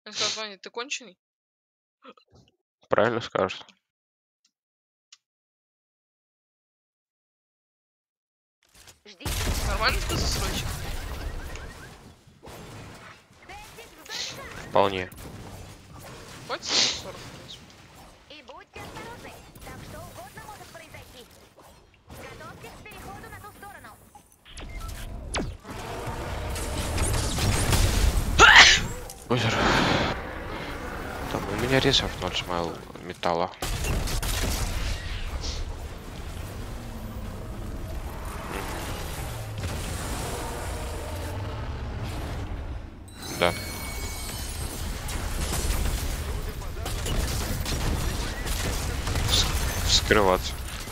Я сказал, Ваня, ты конченый? Правильно скажешь. Нормально ты засрочек? Вполне. Хватит 40, в принципе. И будьте осторожны, там что угодно может произойти. Готовьтесь к переходу на ту сторону. Бузер. Там у меня резов 0 смайл металла. Да. Вскрываться.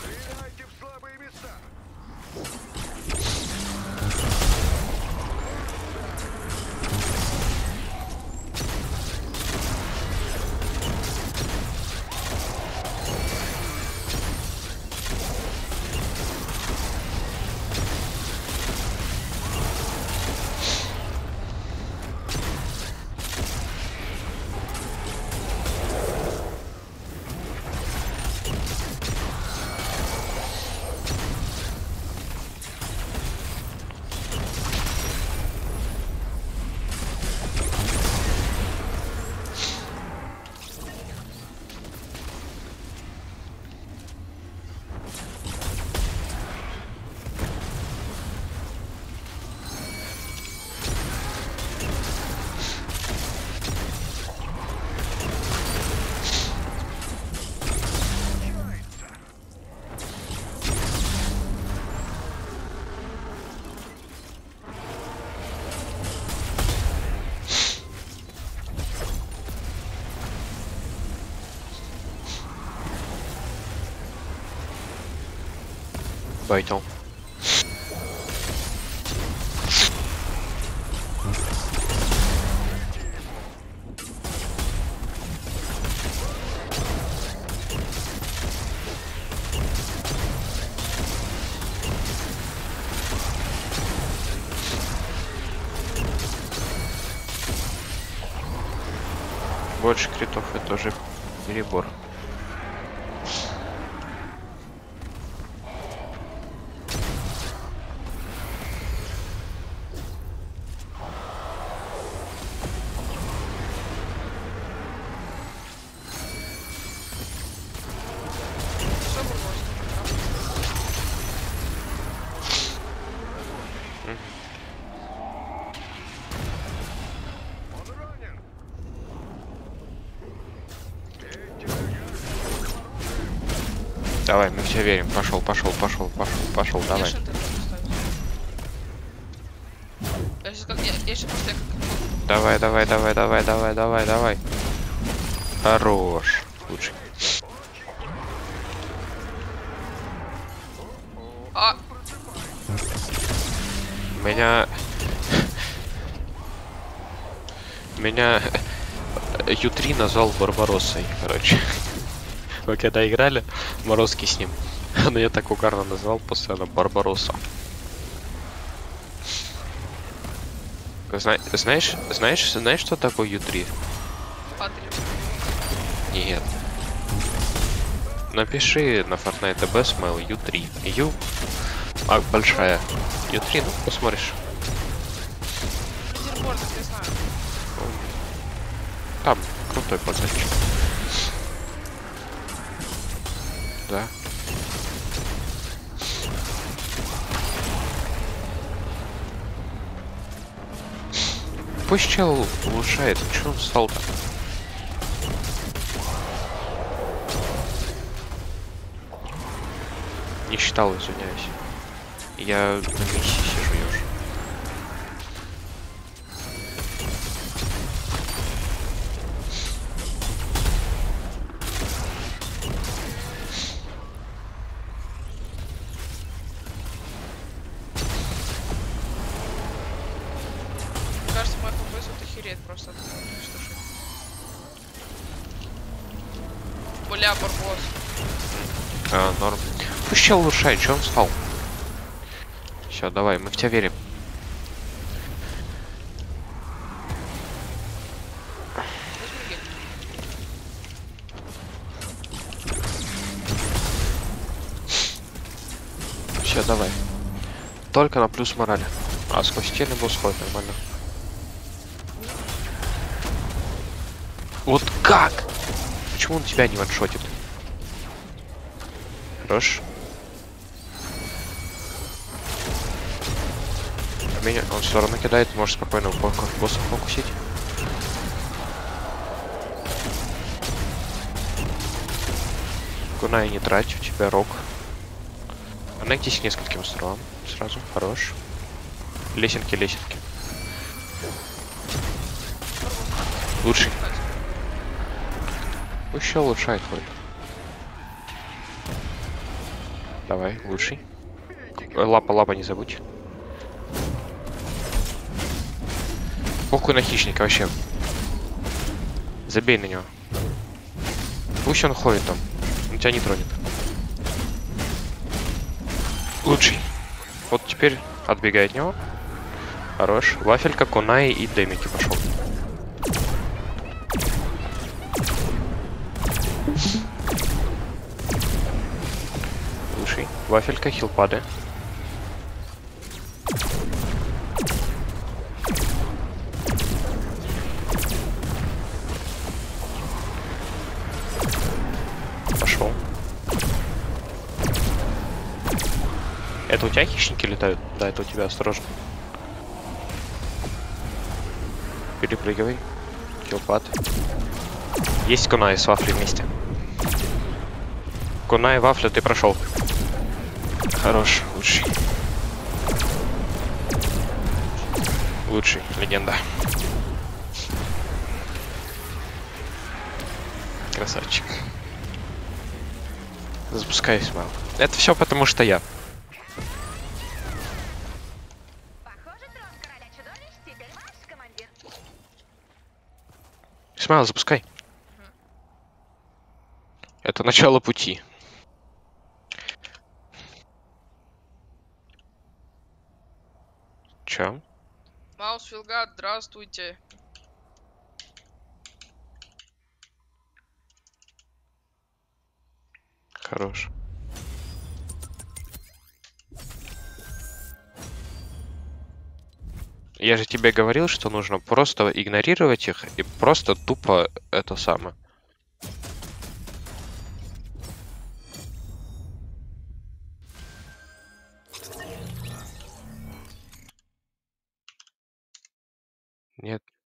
Байтил. Больше критов это уже перебор. Все брось. Давай, мы все верим. Пошел, давай. Я шанты тоже ставлю. Я сейчас как... Я сейчас просто Давай. Хорош. Лучше. А, Меня Ю3 назвал Барбароссой, короче. Мы когда играли, Морозки с ним, он ее так угарно назвал постоянно Барбаросса. Знаешь, что такое Ю3? Патрик. Нет. Напиши на Fortnite TB смайл Ю3. Ю, а большая. Ю3, ну посмотришь. Лидерборд, я знаю. Там крутой пацанчик. Да. Пусть чел улучшает, что он стал-то? Не считал, извиняюсь. Я на миссии сижу, ёж. Кажется, мой ФПС вот охереет просто от этого уничтожения. Бля, барбос. Норм. Пусть чел улучшает, что он стал? Все, давай, мы в тебя верим. Все, давай. Только на плюс морали. А сквозь стены был сход, нормально. Вот как? Почему он тебя не ваншотит? Хорош. Меня он все равно кидает, можешь спокойно босса фокусить. Кунай не трать, у тебя рок. Коннектись к нескольким островам сразу, хорош. Лесенки. Лучший. Еще улучшает хоть. Давай, лучший. Лапа, не забудь. Похуй на хищника вообще. Забей на него. Пусть он ходит там. Он тебя не тронет. Лучший. Вот теперь отбегай от него. Хорош. Вафелька, кунай и демики пошел. Лучший. Вафелька, хилпады. Пошел. Это у тебя хищники летают? Да, это у тебя, осторожно. Перепрыгивай. Хилпад. Есть кунай с вафлей вместе. Кунай, вафля, ты прошел. Хорош, лучший. Лучший, легенда. Красавчик. Запускай, Смайл. Это все потому, что я. Похоже, трон короля чудовищ теперь ваш, командир. Смайл, запускай. Это начало пути. Чё? Маус Филгат, здравствуйте. Хорош. Я же тебе говорил, что нужно просто игнорировать их и просто тупо это самое. Нет.